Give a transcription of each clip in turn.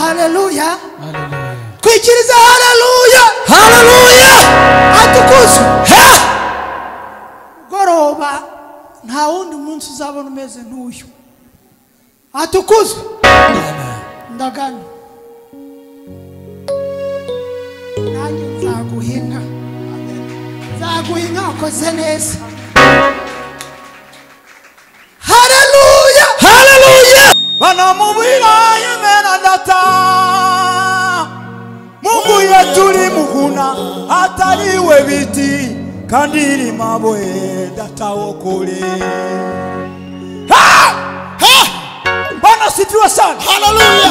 Haleluya. Twikiriza haleluya. Haleluya. Atukuzwe. Goroba nta wundi munsi uzabona umeze n'uyu. Atukuzwe. Ndagana. Nanjye nzaguhinga. Nzaguhinga ukoze neza. Haleluya. Haleluya. Banamubwira Yemena data Mungu yetu limukuna ataliwe biti kandiri mabwe data okole. Bwana sifiwe sana. Haleluya.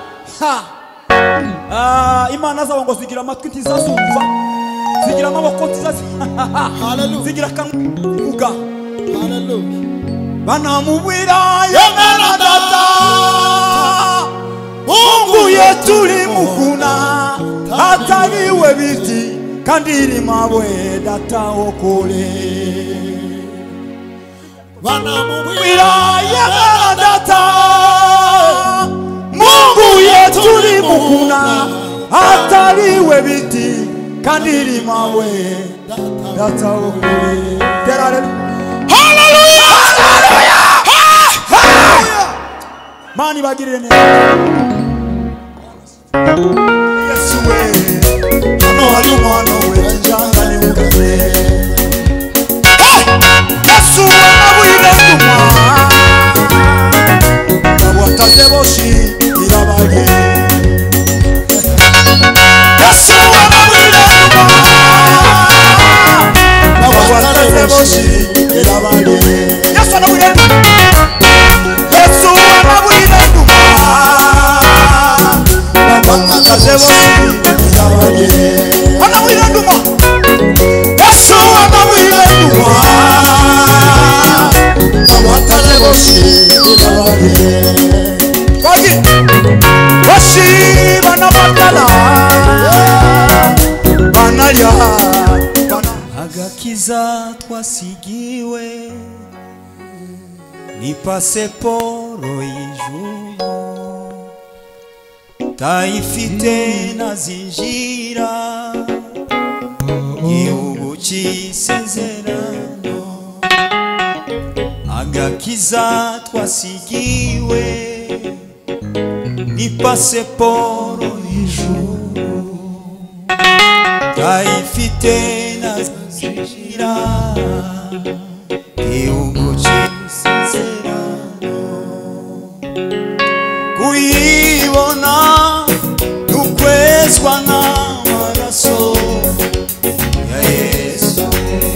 Imana zawo zigira amatwi ntizazumva, zigira amaboko ntizazumva. Haleluya. Zigira kanguga. Haleluya. Banamubwira Yemena data Mungu yetu limukuna ataliwe biti kandiri mabwe data okole. Banamubwira Yemena data Mungu yetu limukuna ataliwe biti kandiri mabwe data okole. Hallelujah. Hallelujah. Mani bagirire neza. Yesu we no ali umwana we njanga ni mukaze. Yesu abuyire nduma abwataze boshi irabage. Yesu abuyire nduma abwataze boshi irabage. Yesu abuyire Yesu abuyire nduma abwataze boshi irabage. Abuyire nduma Yesu abuyire nduma abwataze boshi irabage. Kwagi boshi bana batala banalya agakiza twasigiwe ni pasiporo y'ijuru tayifite nazinjira igihugu cy'isezerano. Agakiza twasigiwe ni pasiporo y'ijuru tayifite nazinjira igihugu cy'isezerano. Kuyibona nukwezwa n'amaraso ya Yesu.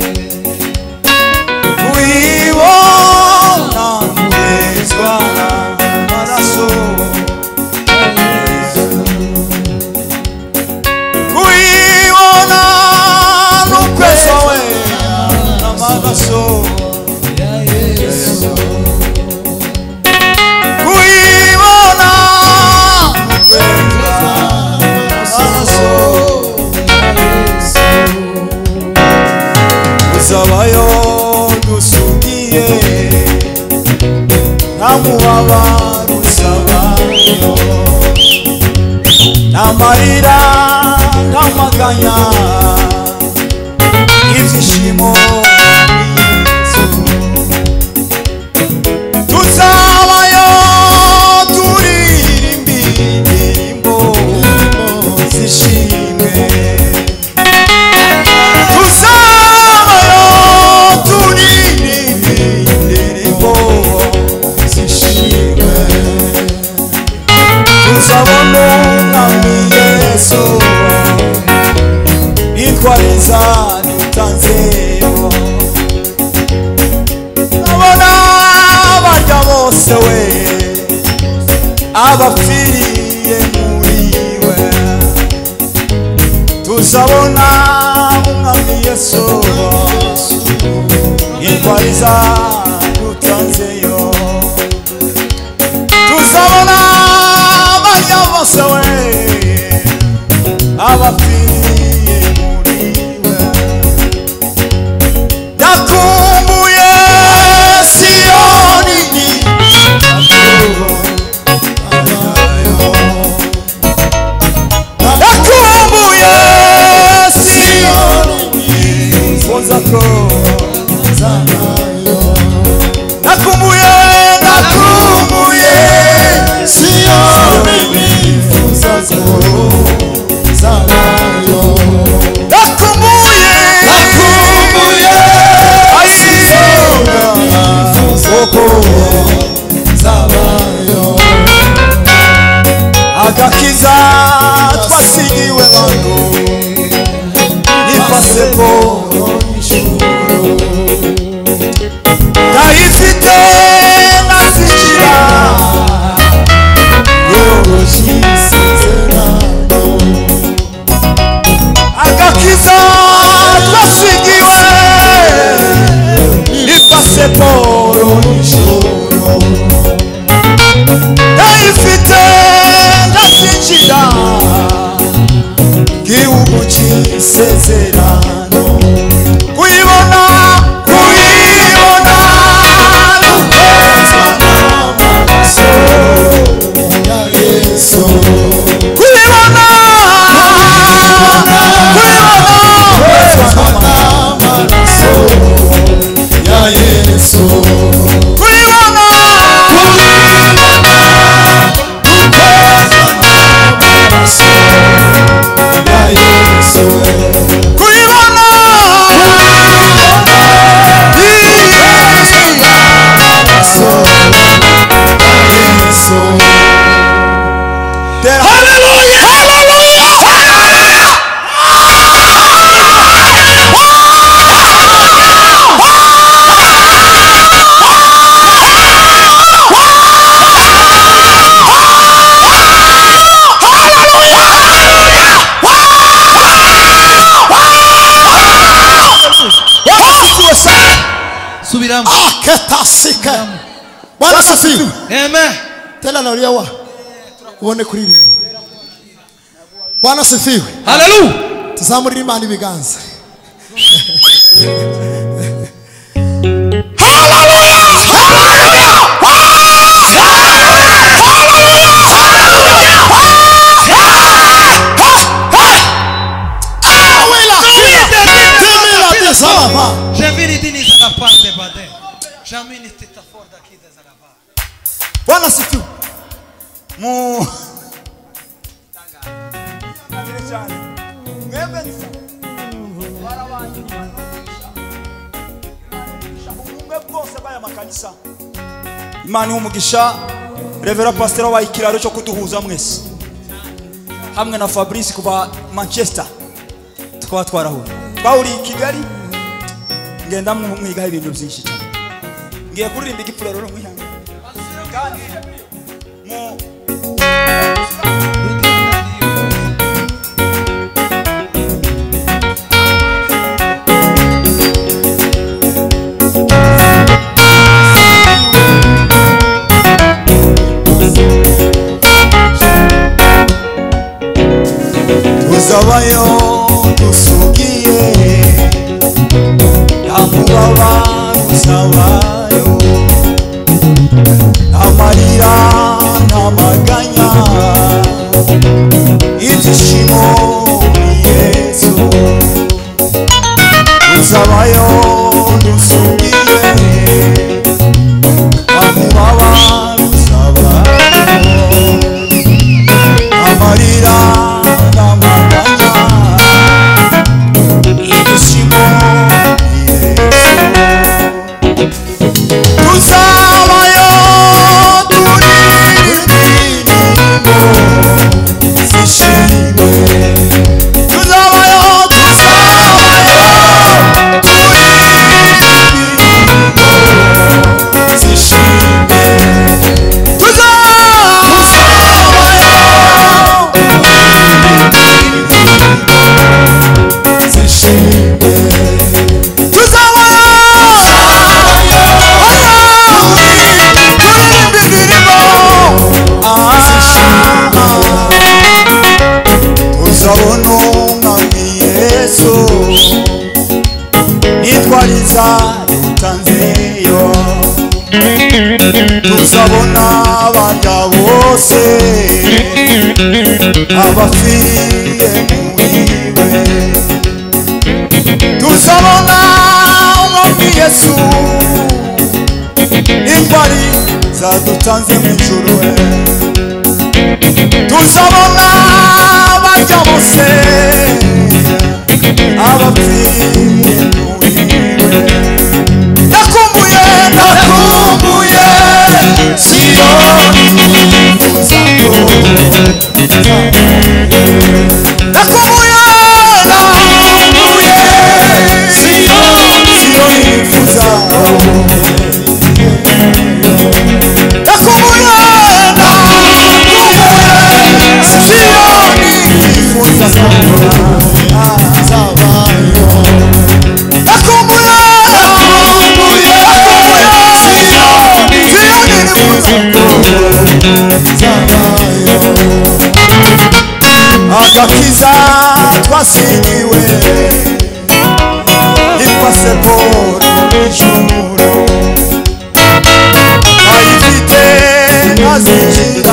Kuyibona nukwezwa n'amaraso ya Yesu. Kuyibona nukwezwa n'amaraso ya Yesu. Kuyibona nukwezwa n'amaraso ya Yesu. Uzabayo dusugiye namubabaro uzabayo namarira namaganya ibyishimo tuzabayo turirimba indirimbo zishimwe. Tuzabayo turirimba indirimbo zishimwe. Tuzabona umwami Yesu intwariza dutanzeho. Abona barya bose we abapfiriye muri we. Tuzabona umwami Yesu intwariza dutanzeyo. Tuzabona barya bose we abapfiriye muri we. Yakumbuye Siyoni agakiza twasigiwe bantu ni pasiporo ndayifite nkazinjira yoroshye isezerano agakiza twasigiwe ni pasiporo y'ijoro ndayifite nkazinjira gihugu cy'isezerano kuyibona kuyibona n'ukwezwa n'amaraso ya Yesu kuyibona kwezwa n'amaraso ya Yesu kuyibona ketasika Bwana asifiwe. Amen. Tena na uliawa uone kuririmba. Bwana asifiwe. Hallelujah. Tuzamurira Imana ibiganza. Bwana asifiwe. Imana umugisha Revera Pastor wa ikiraro cyo kuduhuza mwese hamwe na Fabrice kuva Manchester tukaba twarahuye twahuriye i Kigali ngenda mwigaho ibintu byinshi cyane ngiye kuririmba igipfura rero mwihanga kandi tuzabayo dusugiye amubaba tuzabayo amarira n'amaganya ibyishimo Yesu tuzabayo dusugiye amubaba tuzabayo amarira utanzeyo tuzabona abajya bose abafiriye muhiwe tuzabona umwami Yesu intwari zadutanze mu ijuru tuzabona abajya bose abafiriye nakumbuye Siyoni uzako agakiza twasigiwe ni pasiporo y'ijuru ayifite azinjira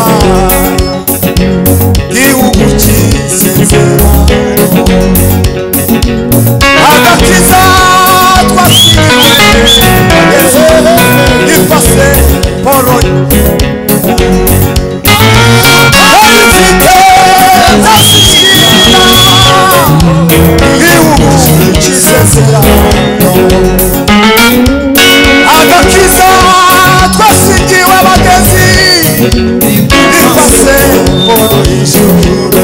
gihugu cy'isezerano agakiza twasigiwe ni pasiporo ayifite azinjira gihugu cy'isezerano agakiza twasigiwe abagezi ifase poro y'ijuru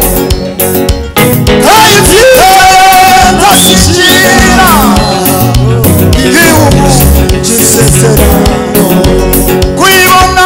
ayifite ndashyikira igihugu cy'isezerano kuyibona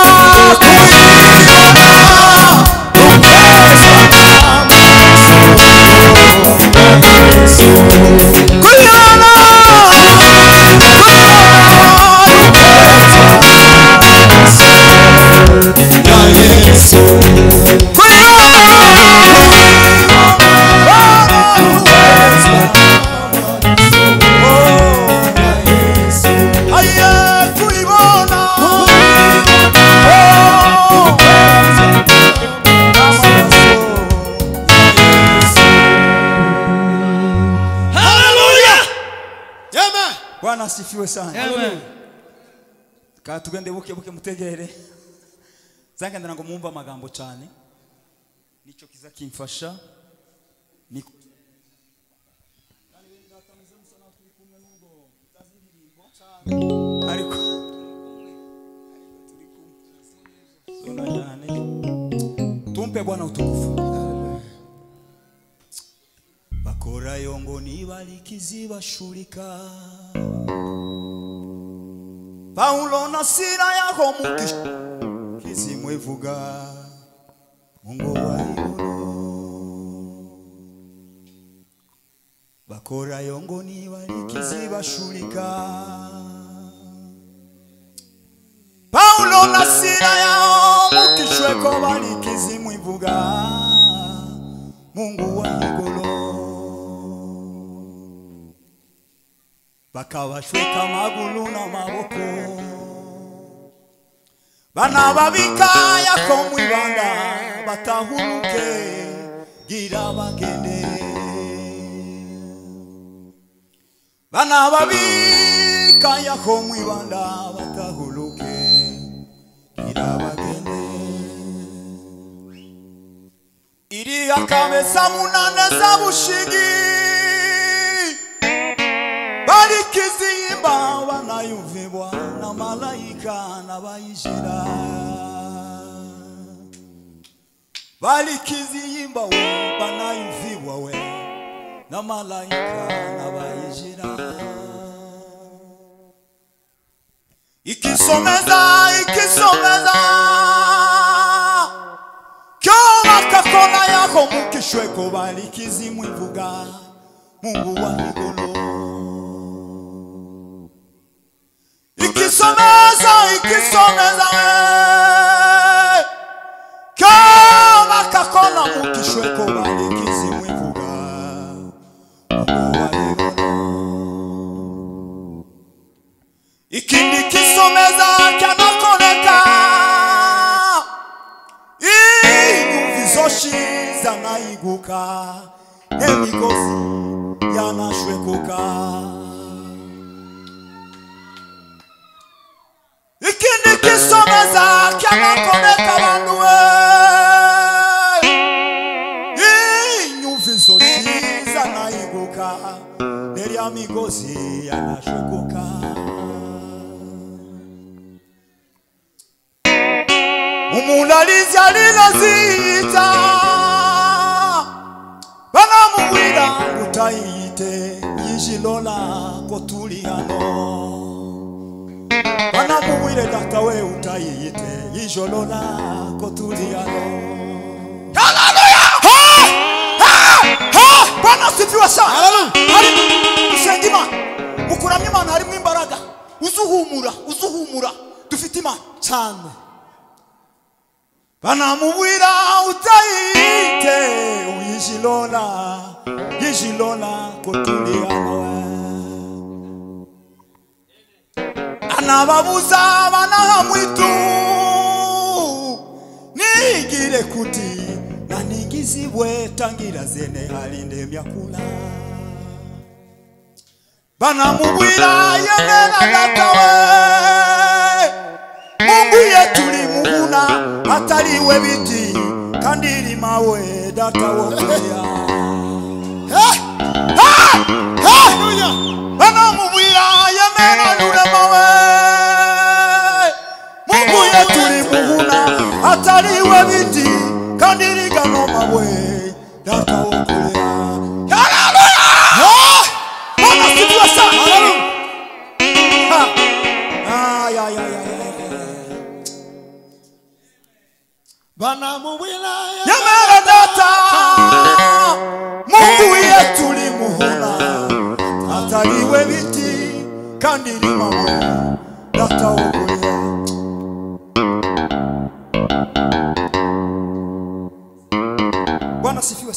Bwana asifiwe sana. Amen. Ka tugende buke mutegere. Zangendana ngo mumva amagambo cyane. Nico kiza kimfasha. Niko ariko tumpe Bwana utukufu. Bakora yongo nibalikizi bashurika Paulo na Sila yako mukishi mwevuga Mungu wa igulu Bakora yongo nibalikizi bashurika Paulo na Sila yako mukishweko balikizi mwevuga Mungu wa igulu bakabashweka magulu na maboko bana babika yako mwibanga batahuruke gira bagende bana babika yako mwibanga batahuruke gira bagende iri akamesa munane za bushigi Balikizimba wanayuvibwa na malaika na bayishira Balikizimba we banayuvibwa we na malaika na bayishira Ikisomeza Kyoma kakona yako mukishweko balikizimu ivuga Mungu wa igulu Ikisomeza Kama kakona mukishweko balikizi mwivuga Ikindi kisomeza kyanakoneka Inuvizoshi zanaiguka Emigozi yanashwekuka Ikindi kisomeza kyanakoneka banduwe Inyuvizo shiza naiguka Neri amigozi yanashwekuka Umulalizi alilazita Banamuwira utayite Yishilola kotuli hano Banamuwire data we utayite Yisholola kotuli hano Hallelujah! Bwana asifiwe sana. Hallelujah! Usengima mukuramya Imana harimo imbaraga uzuhumura dufite Imana cyane banamubwira utayite yijilola kotuliana anababuza banahamwitu nigire kuti naningizibwe tangira zene halinde myakula banamubwira yemera datawe Mungu yetu limuhuna ataliwe biti kandiri mawe datawo kuya haleluya banamubwira yemera nule mawe Mungu yetu limuhuna ataliwe biti kandiri gano mawe datawo kuya haleluya Bwana sifiwe sana haleluya banamubwira yemera data Mungu yetu limuhuna ataliwe biti kandiri mawe data okulia Bwana sifiwe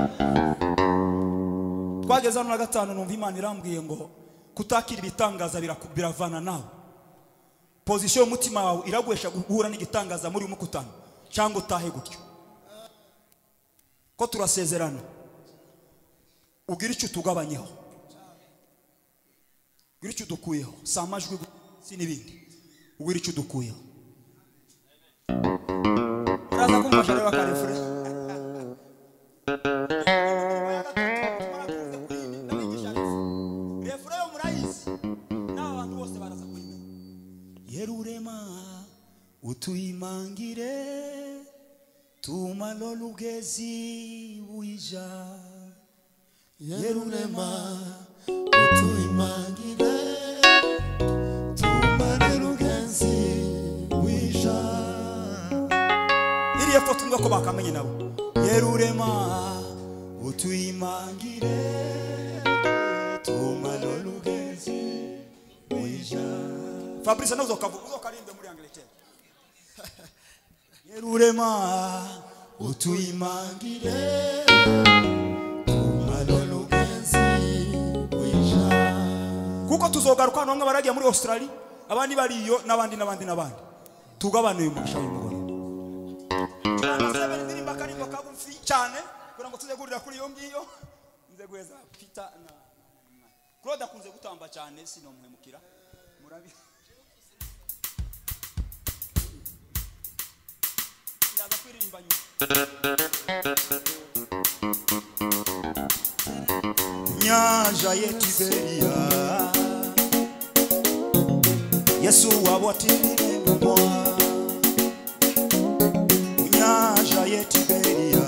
twagezana na gatanu numva Imana irambwiye ngo kutakira ibitangaza biravana nawe position y'umutima wawe iragwesha guhura n'igitangaza muri umukutano cyangwa utahe gutyo ko turasezerana ugira icyo tugabanyeho ugira icyo dukuyeho si amajwi si n'ibindi ugira icyo dukuyeho uraza kumfasha reba karefure refure yo murayizi n'abantu bose baraza kuyimenya yerurema utuyimangire tumalo lugezi buija yerurema utuyimangire tumalo lugezi buija iriye foto ngako bakamenye nabo yerurema utuyimangire tumalo lugezi buija Fabrice nazo karimbe muri Angleterre Yerurema utuyimangire tumalolugenzi wisha kuko tuzogaruka bamwe baragiye muri Australia abandi bariyo n'abandi tugabanuye umusha y'umugore tunasaba ndirimba karimbo kagufi cyane kugira ngo tuze gurira kuri iyo ngiyo nze gweza Peter na Claude akunze gutamba cyane sino muhemukira murabi Nyaja yetiberia Yesu wabotirire mwa Nyaja yetiberia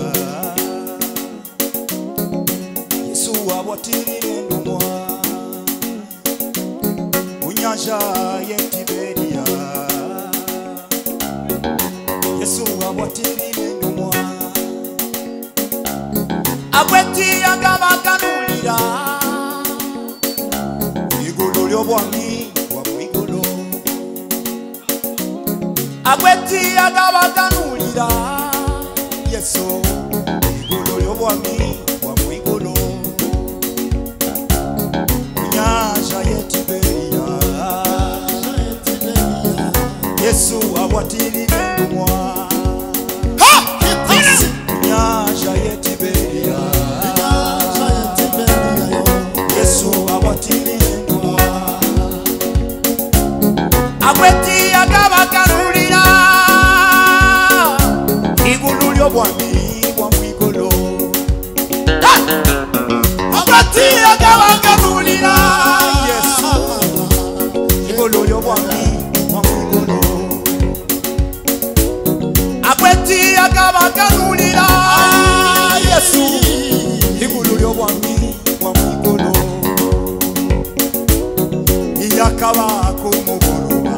Yesu wabotirire mwa Nyaja yetiberia Yesu wabotirire mwa Abweti agabaganulira Igulu lyobwami wa mwigulu Abweti agabaganulira Yesu igulu lyobwami wa mwigulu Nyaja yetiberia Yesu wabotirire mwa Nyaja yetiberia Yesu wabotirire mwa Abweti agabaganulira Igulu lyobwami bwa mwigulu Abweti agabaganulira Yesu igulu lyobwami bwa mwigulu Abweti agabaganulira Yesu igulu lyobwami bwa mwigulu Iyakaba kumugoroba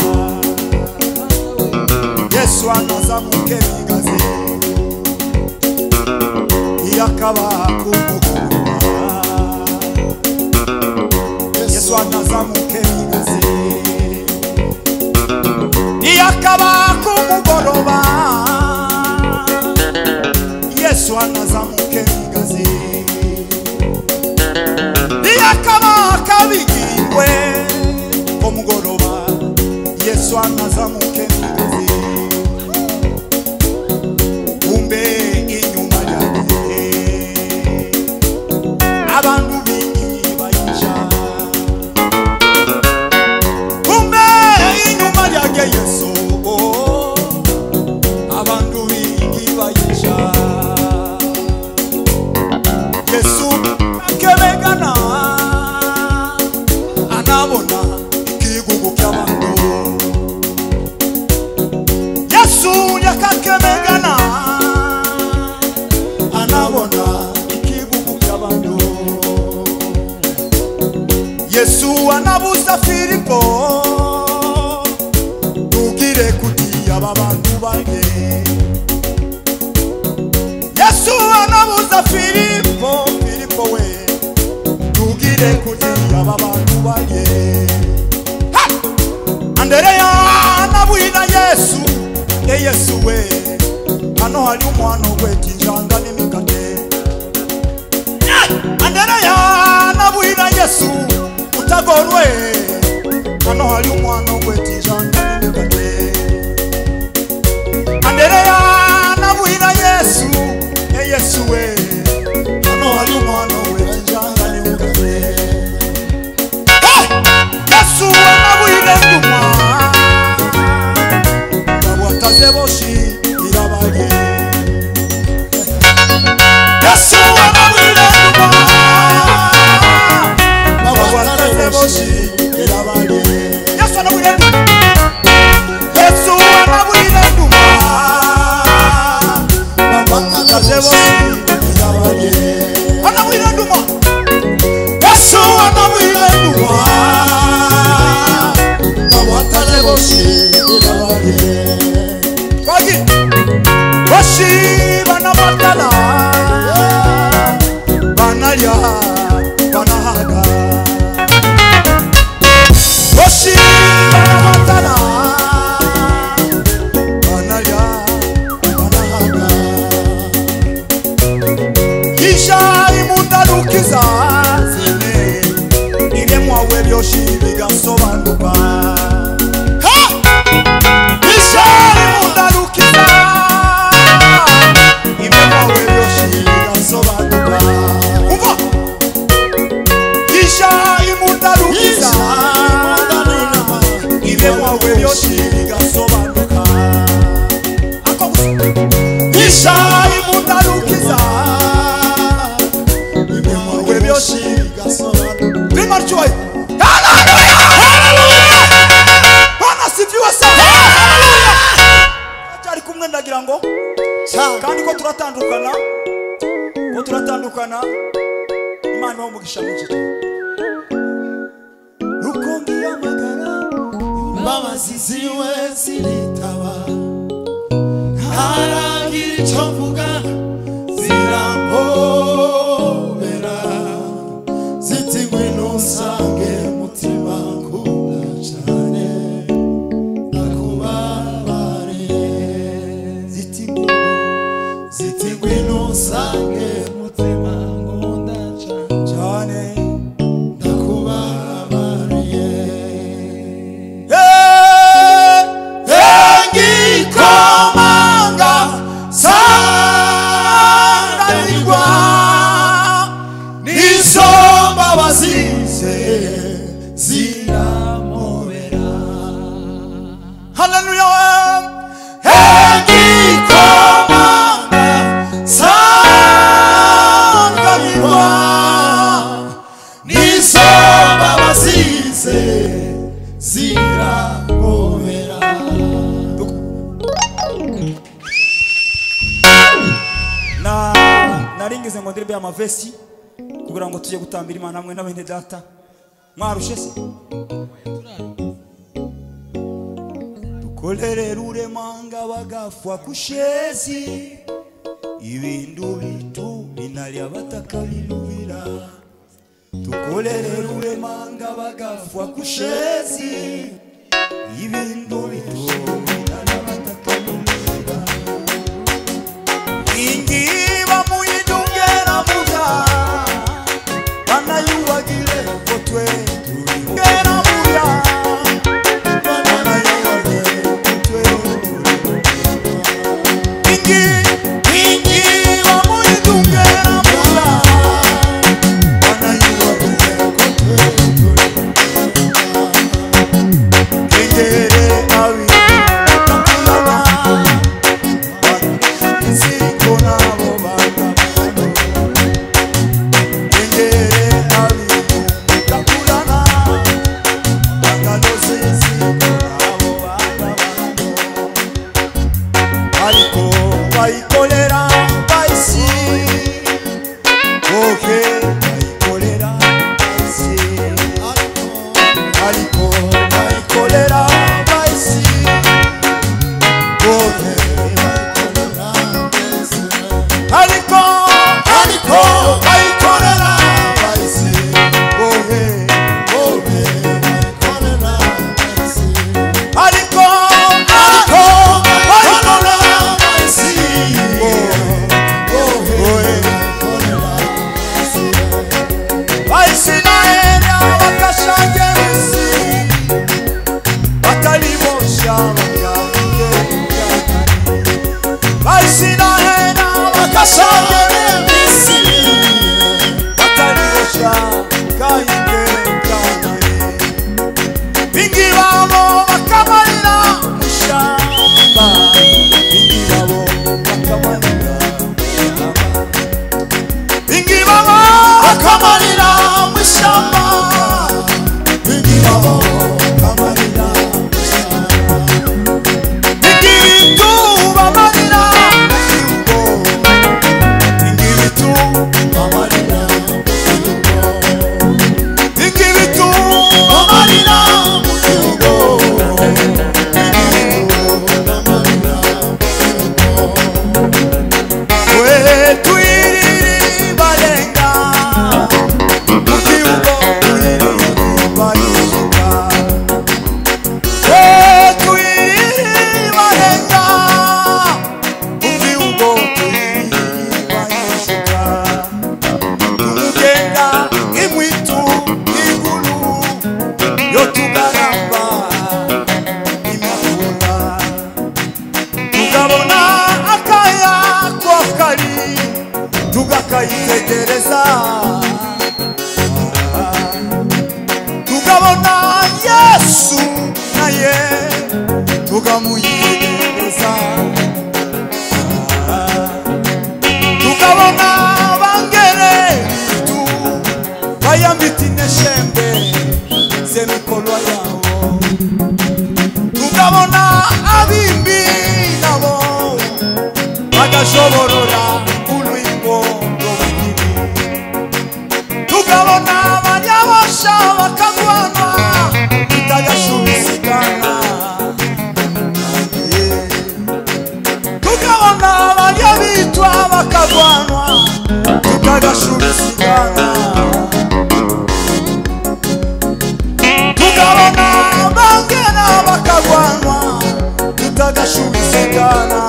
Yesu anazamuke bigazi Iyakaba kumugoroba Yesu anazamuke bigazi Iyakaba kumugoroba Yesu anazamuke migezi kumbe inyuma yake abantu bingi bayisha kumbe inyuma yake Yesu abantu bingi bayisha Yesu akebegana anabona ikigugu ky'abantu Yesu yakakebegana anabona ikigugu ky'abantu Yesu anabuza Filipo tugire kuti aba bantu bange Yesu anabuza Filipo we tugire kuti aba bantu bange Andereya nabwira Yesu Yesu we hano hari umwana wetijanga n'imikate Andereya nabwira Yesu utagorwe hano hari umwana wetijanga n'imikate Andereya nabwira Yesu Yesu we hano hari umwana wetijanga n'imikate Yesu nabwira nduma Boshi irabaye Yesu anabwira nduma Babwataze boshi irabaye Yesu anabwira nduma Yesu anabwira nduma Babwataze boshi irabaye Anabwira nduma Yesu anabwira nduma Babwataze boshi irabaye Boshi bana matala banalya banahaga Boshi bana matala banalya banahaga Kisha imundarukiza zine ile mwawe byoshi bigasobanuka Kisha imundarukiza kandi ko turatandukana Imana umugisha mwinshi rukongi y'amagara imbabazi ziwe ziritaba haragira icyo mvuga zirampobera ziti ngwino usange mutima nkunda cyane nakubabariye ziti ngwino usange mutima nkunda cyane nakubabariye Ngikomanga sanganirwa n'isomba bazize ziramobera Haleluya Ngikomanga sanganirwa n'isomba bazize ziramobera naringize ngo ndirimbe amavesi kugira ngo tujye gutambira Imana hamwe n'abene data mwarushe se dukolere ruremanga bagafwa kushezi ibindu bitu binalya batakabilubira dukolere ruremanga bagafwa kushezi ibindu bitu binalya batakabilubira ingiba muyidungera muga banayuwagire kotwe ngera muga banayuwagire tukayitegereza tukabona Yesu naye tukamuyitegereza tukabona bangeretu bayambita ineshembe z'emikolwa yawo tukabona abimbi nabo bagashoborora ulwimbo lw'obugiri tukabona abanyabasha bakagwana tutagashubizigana tukabona abanyabitwa bakagwanwa tutagashubizigana tukabona abangena bakagwanwa tutagashubizigana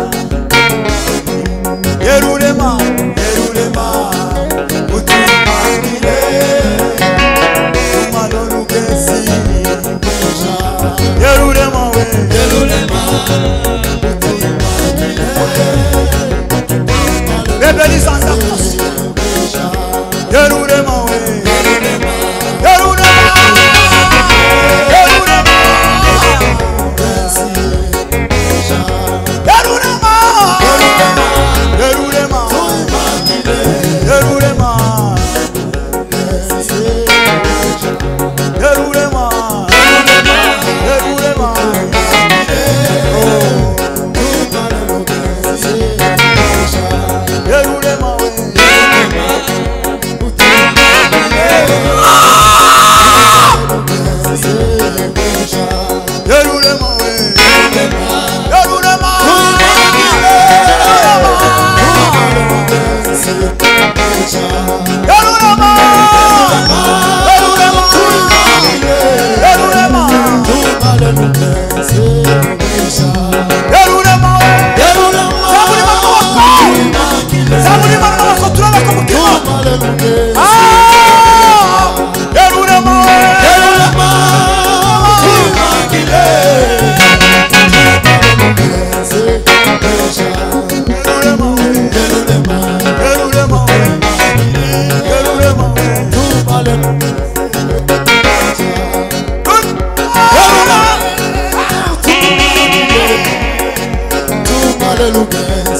Yerulema, Yerulema, utumanire,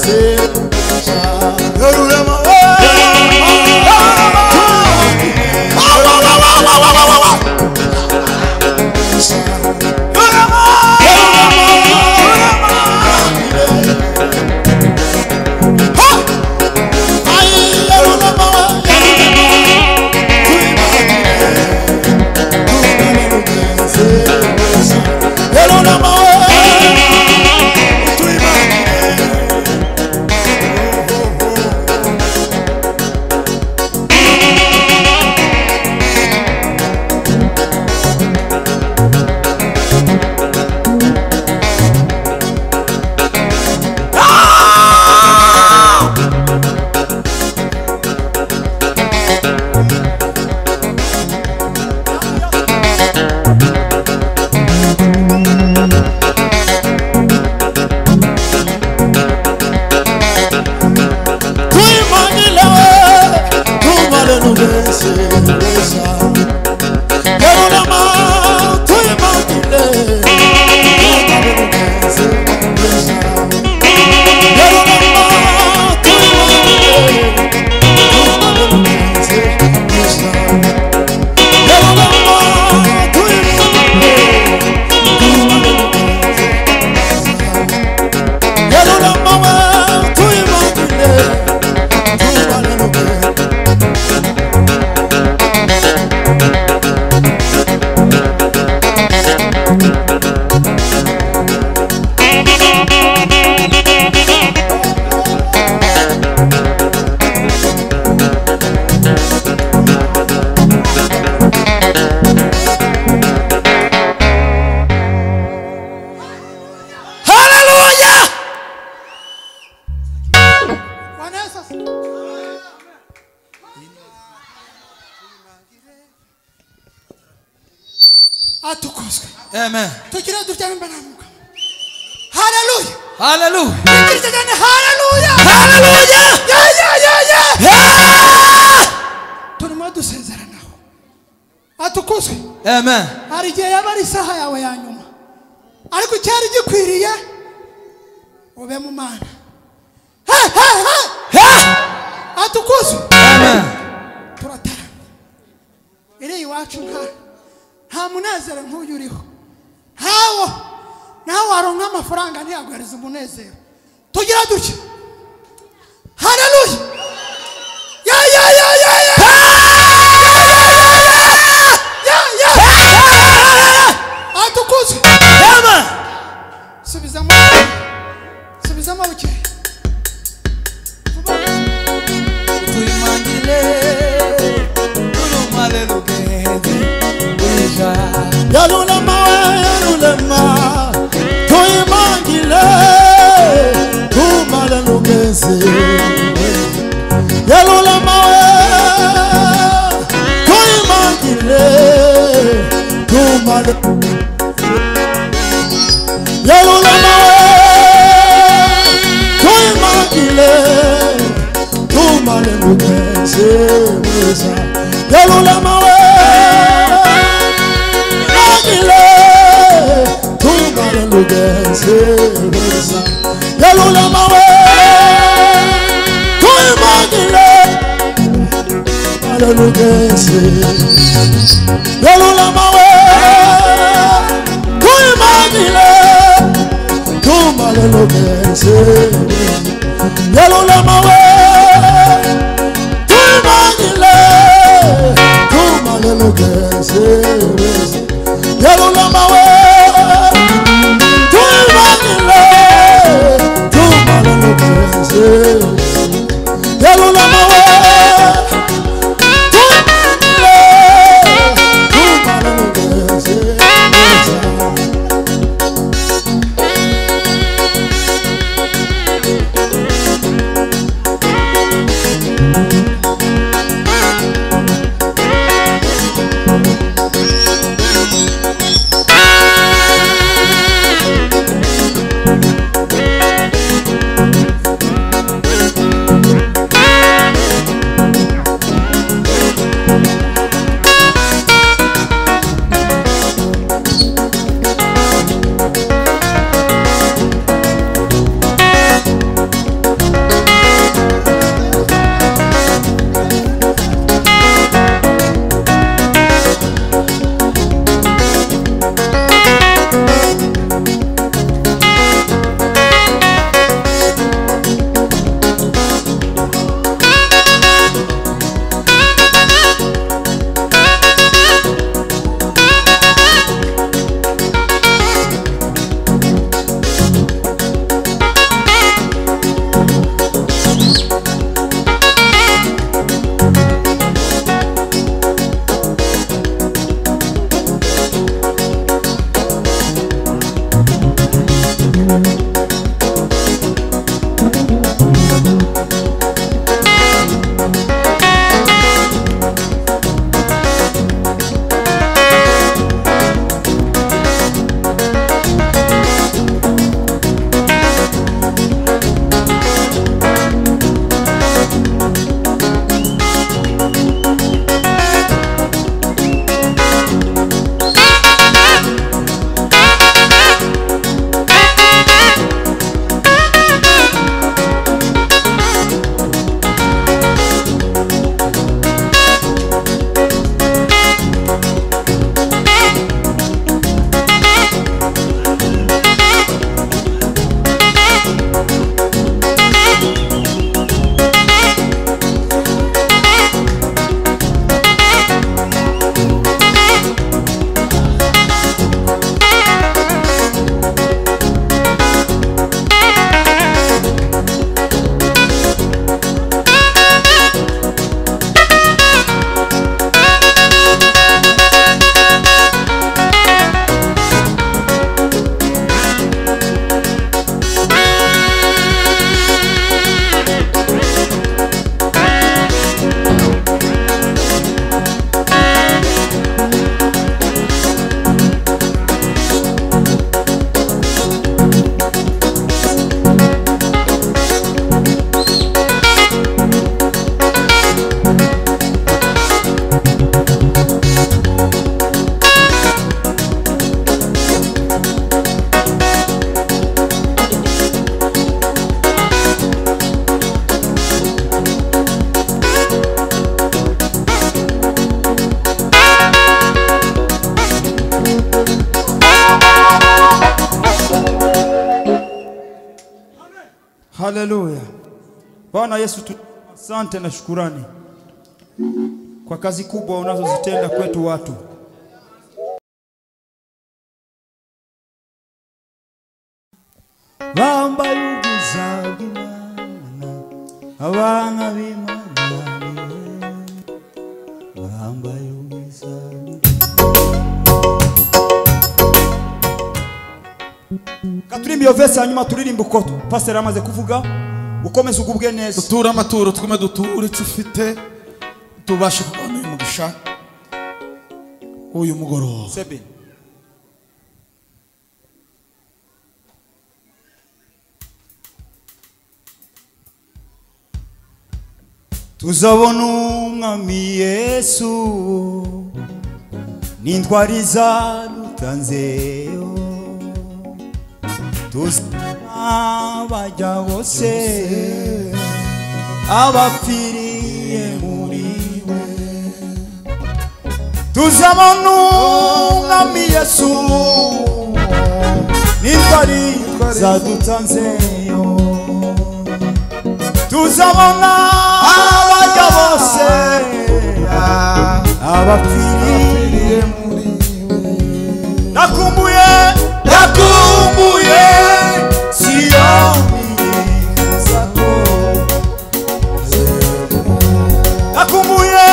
Atukuzwe. Amen. Tugira dutya mbanamuka. Hallelujah. Hallelujah. Hallelujah. Hallelujah. Yeah. Turimo dusezeranaho. Atukuzwe. Amen. Hari igihe yaba ari isaha yawe ya nyuma. Ariko cyari gikwiriye ube mu mana. Atukuzwe. Amen. Turatara. Iri iwacu nta munezero nk'uyu uriho. Hawo nawe waronka amafaranga ntiyaguhereza umunezero. Tugira duke. Hallelujah. Atukuzwe. Amen. Subizamo buke. Tuimangile tulumale lugeze deja. Yalulema tuimangile tumale lugeze. Yalulema tuimangile tumale. Yalulema tuimangile tumale lugeze. Yalulema tumale lugeze. Yalulema tuimangile tumale lugeze. Yalulema tuimangile tumale lugeze. Yalulema tuimangile tumale lugeze. Yalulema tuimangile tumale lugeze. Yalulema tuimangile tumale lugeze. Haleluya. Bwana Yesu, asante na shukurani kwa kazi kubwa unazozitenda kwetu watu. Bamba yugiza bimana abana bimana bamba yugiza. Katurimba iyo verse hanyuma turirimba uko pastor amaze kuvuga, ukomeze ugubwe neza. Dutura amaturo twume duture ufite tubashe kubona umugisha uyu mugoroba. Sebe. Tuzabona umwami Yesu n'intwari zarutanzeyo, tuzabajya bose abapfiriye muri we. Tuzabona umwami Yesu n'intwari zadutanzeyo, tuzabona abajya bose abapfiriye muri we. Nakumbuye Sioni zako, nakumbuye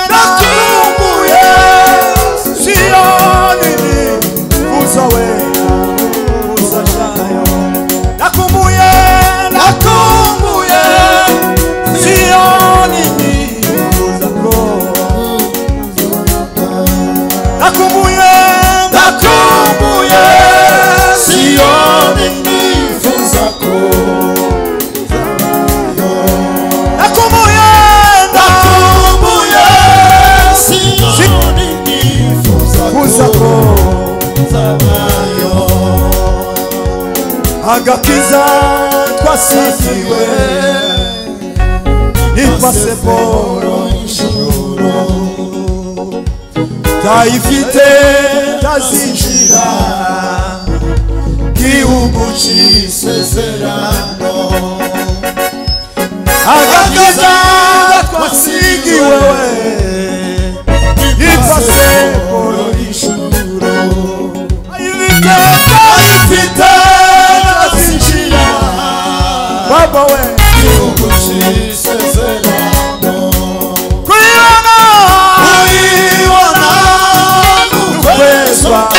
Sioni uzawe uzashayo, nakumbuye Sioni uzako, nakumbuye Sioni uzako, nakumbuye Sioni uzako zabayo, agakiza twasigiwe ni pasiporo y'ijuru, tayifite tazinjira gihugu c'isezerano. Agakiza twasigiwe ni pasiporo y'ijuru, tayifite tazinjira baba we gihugu c'isezerano. Kuiona nukwezwa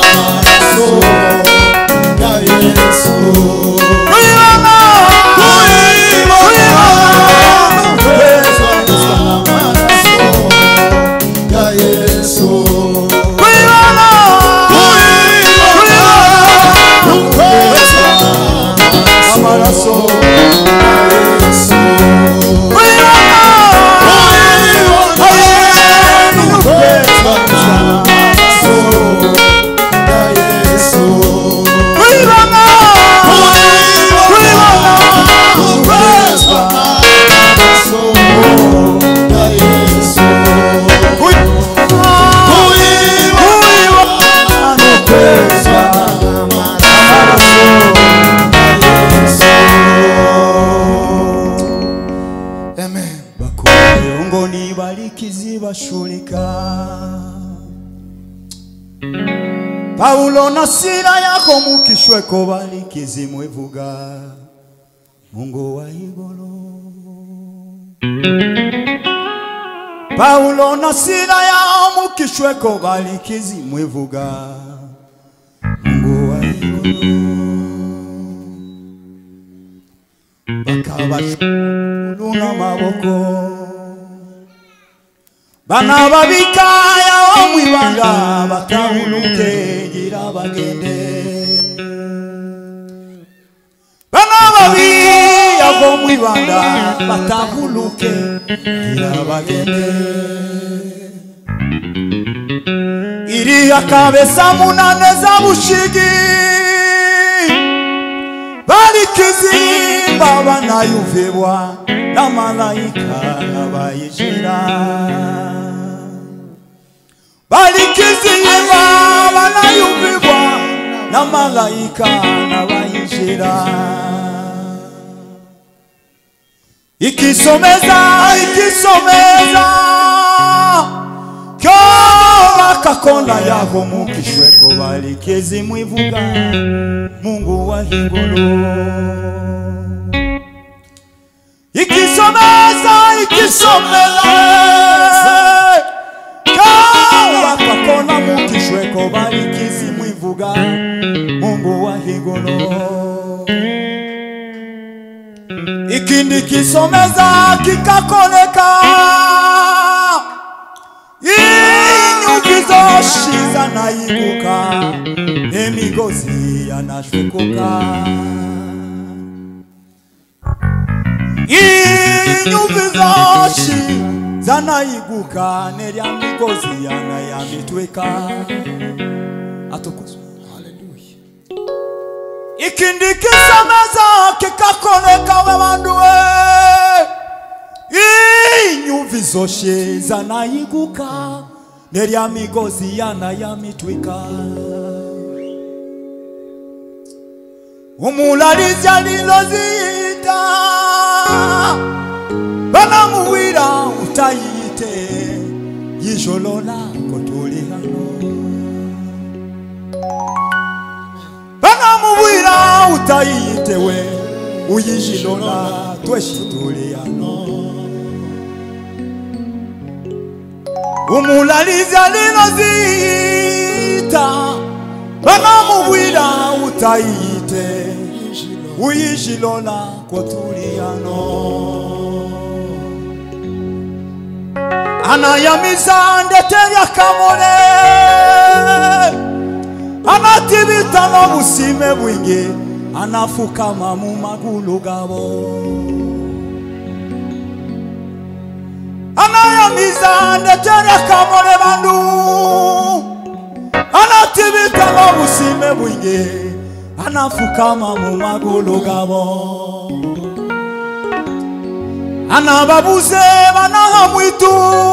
ya Yesu, kuiona nukwezwa ya Yesu, kuiona nukwezwa amaraso Paulo na Sila yako mukishweko balikizi mwevuga Mungu wa igolo. Paulo na Sila yako mukishweko balikizi mwevuga Mungu wa igolo. Bakabashuluna maboko bana babikaya omwibanga batahuluke gira bagende. Bana babiya omwibanga batahuluke gira bagende. Iri akabesa munane za bushigi balikizi baba nayuvebwa na malaika nabayishira. Balikizi baba nayuvebwa na malaika nabayishira. ikisomeza kyo bakakona yavo mukishweko balikezi mwivuga Mungu wa hingolo ikisomeza kyo bakakona mukishweko balikezi mwivuga Mungu wa hingolo ikindi kisomeza kikakoleka inyuvizo shiza naiguka emigozi yanashwekoka inyuvizo shiza naiguka nerya migozi yanayamitweka atukuzwe. Ikindi kisomeza kikakoleka we banduwe inyuvizo shiza naiguka nerya migozi yanayamitwika umulalizi alilozita banamuwira utayite yijolo lako tuli hano banamuwira utayite we uyijilo la tweshituli hano umulalizi alilozita banamuwira utayite uyijilola kotuliyano anayamiza ndeterya kamole anatibita n'obusime bwingi anafukama mu magulu gabo anayamiza ndeterya kamole bandu anatibita n'obusime bwingi anafukama mu magulu gabo anababuze banahamwitu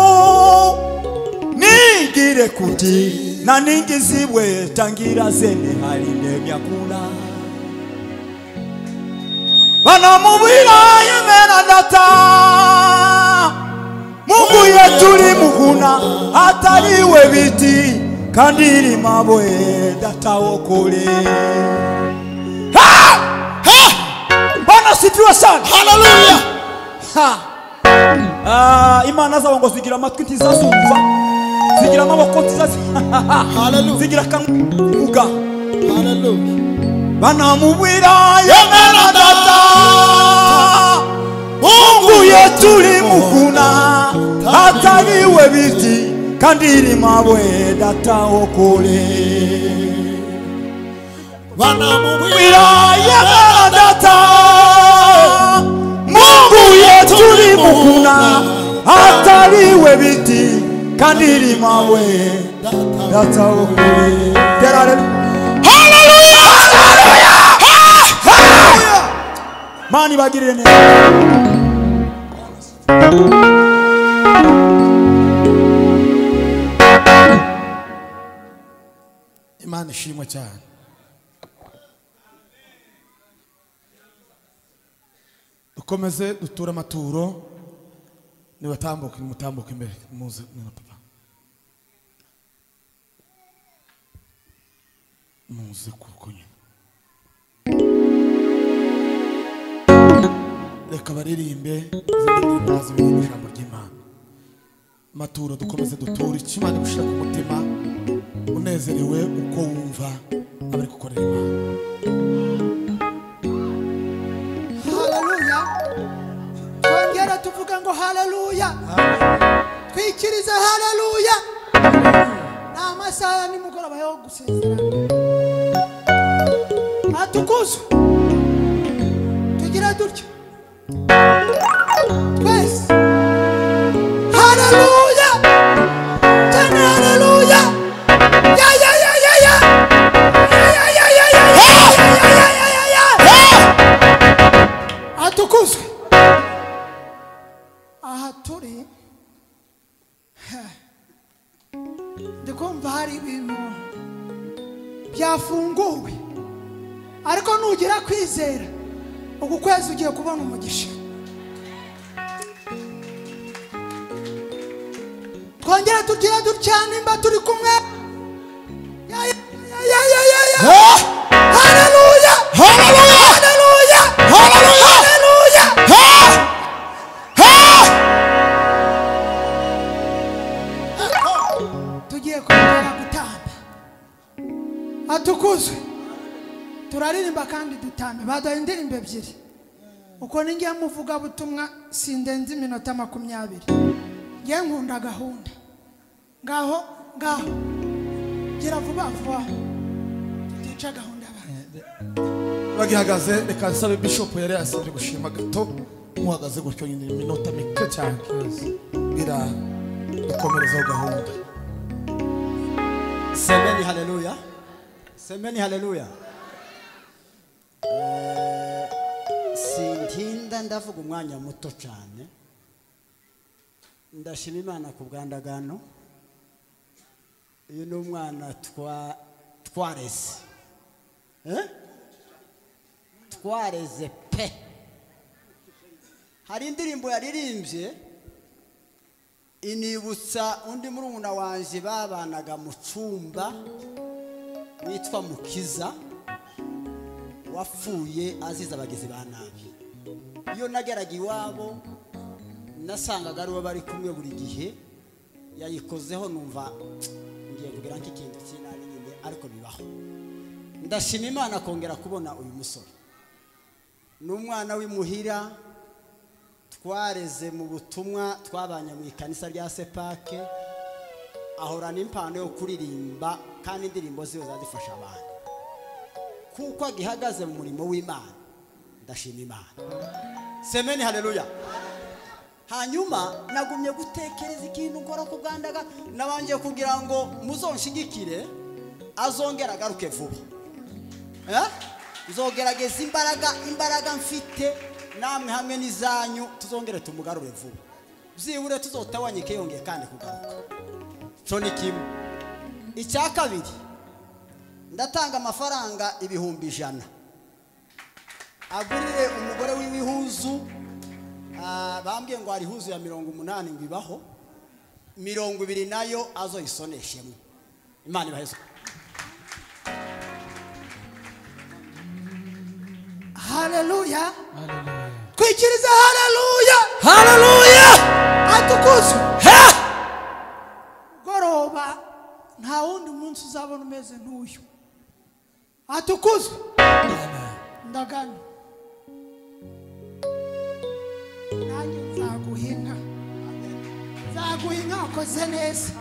ningire kuti na ningizibwe tangira zene halinde byakula banamubwira yemera ndata Mungu yetuli mukuna ataliwe biti kandiri mabwe data okole Bwana sifiwe sana. Hallelujah. Imana zawo zigira amatwi ntizazumva zigira amaboko Hallelujah. zigira kanguga Hallelujah. banamubwira yemera data Mungu yetuli mukuna ataliwe biti kandiri mabwe data okole banamubwira yemera data Mungu yetuli mukuna ataliwe biti kandiri mawe data okole. Hallelujah! Hallelujah! Mani bagirire neza. Imana ishimwe cyane. Dukomeze dutura amaturo nibatambuke mutambuke imbere muze na papa muze kukonye reka baririmbe zibindi ijambo ry'Imana amaturo dukomeze dutura ikimana gushira ku mutima unezerewe uko wumva abari gukorera Imana. Tuvuga ngo haleluya twikirize haleluya na masaha ni mugoroba yo gusezerana atukuzwe tugira dutyo twese haleluya tena haleluya ya ya ya ya ya ya ya ya ya atukuzwe turi ndikumva hari ibintu byafunguwe ariko nugira kwizera uku kwezi ugiye kubona umugisha twongere tugire dutya nimba turi kumwe. Haleluya! Haleluya! Haleluya! Haleluya! Haleluya! Tugiye kongera gutamba. Atukuzwe. Turaririmba kandi dutambe. Baduha indirimbo ebyiri. Uko ningiye muvuga butumwa sindenze iminota 20. Ngiye nkunda gahunda. Ngaho gira vuba vuba. Tutica gahunda abantu. bagihagaze reka nsabe bishop yari yasabye gushima gato muhagaze gutyo nyine iminota mike cyane bira dukomerezaho gahunda. Semeni haleluya. Semeni haleluya. Sintinda ndavuga umwanya muto cyane. Ndashima Imana ku bwandagano. Uyu ni umwana twareze. Twareze pe. Hari indirimbo yaririmbye inibutsa undi murumuna wanje babanaga mu cyumba witwa Mukiza wapfuye aziza abagizi ba nabi. Iyo nageraga iwabo nasangaga ari we bari kumwe buri gihe yayikozeho numva ngiye kugira nk'ikintu cy'inabi nyine ariko bibaho. Ndashima Imana kongera kubona uyu musore. N'umwana w'imuhira twareze mu butumwa twabanye mu ikanisa rya Sepake ahorana impano yo kuririmba kandi indirimbo ziyo zadifasha abantu kuko agihagaze mu murimo w'Imana. Ndashima Imana. Semeni haleluya. Hanyuma nagumye gutekereza ikintu nkora ku bwandaga nabanje kugira ngo muzonshigikire azongera agaruke vuba. Uzogerageza imbaraga mfite namwe hamwe n'izanyu tuzongere tumugarure vuba. Byibure tuzotawanyike yongeye kandi kugaruka. Cyo ni kimwe. Icya kabiri ndatanga amafaranga 100,000 agurire umugore w'ibihuzu. Bambwiye ngo ari huzu ya 80 ngibaho 20 nayo azoyisoneshemo. Imana ibaheze. Haleluya. Twikiriza haleluya. Haleluya! Atukuzwe. Goroba nta wundi munsi uzabona umeze n'uyu. Atukuzwe. Ndagana. Nanjye nzaguhinga. Nzaguhinga ukoze neza.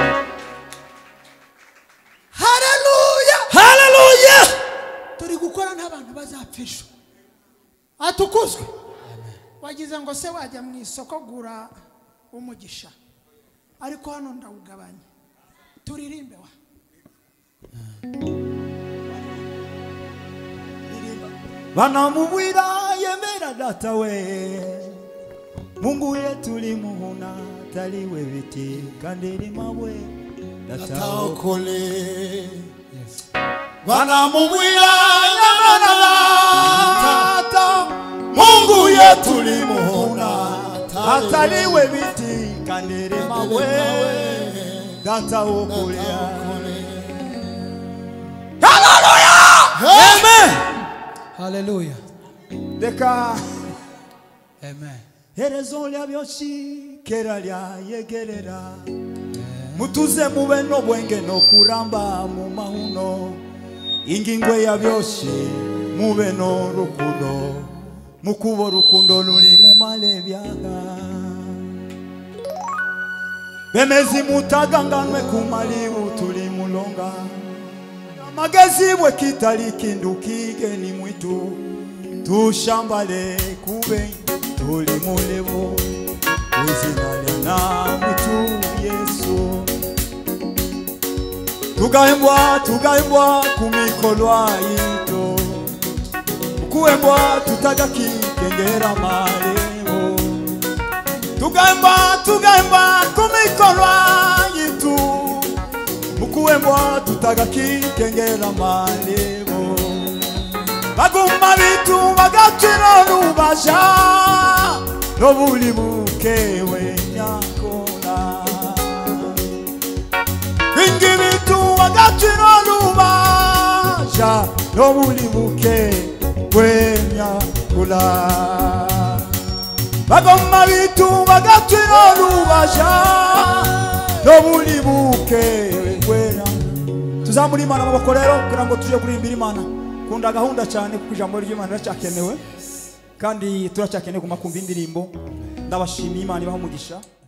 Haleluya! Haleluya! Turi gukora n'abantu bazapfisha. Atukuzwe. Wagize ngo se wajya mu isoko gura umugisha. Ariko hano ndawugabanya. Turirimbe wa. Banamubwira yemera data we Mungu yetu limuhuna taliwe biti kandiri mawe data Okole banamubwira yemera data Mungu yetu limuhuna ataliwe biti kandiri mawe data okole. Hallelujah! Amen! Hallelujah. Deka Amen. herezo lya byoshi kera lya yegerera mutuze mube no bwenge no kuramba mu mahuno ingingwe ya byoshi mube no rukundo mukubo rukundo luli mu malebyaga bemezi mutaganganwe kumalibu tuli mulonga magezi bwe kitali kindu kigeni mwitu tushambale kube tuli mulebo wizina lya mwitu Yesu tugaimbwa kumikolwa yito kuembwa tutagaki kengera malebo tugaimbwa kumikolwa yito mukuembwa tutagaki kengera malebo baguma bitu bagatira rubaja nobuli bukewe nyakona bagatwira rubasha no muri buke wenya kula bagoma bitu bagatwira rubasha no muri buke wenya tuzamuri Imana amaboko rero kugira ngo tuje kurimbira Imana kunda gahunda cyane kuko ijambo ry'Imana racyakenewe kandi turacyakeneye kumakumva indirimbo ndabashimiye Imana ibaho umugisha.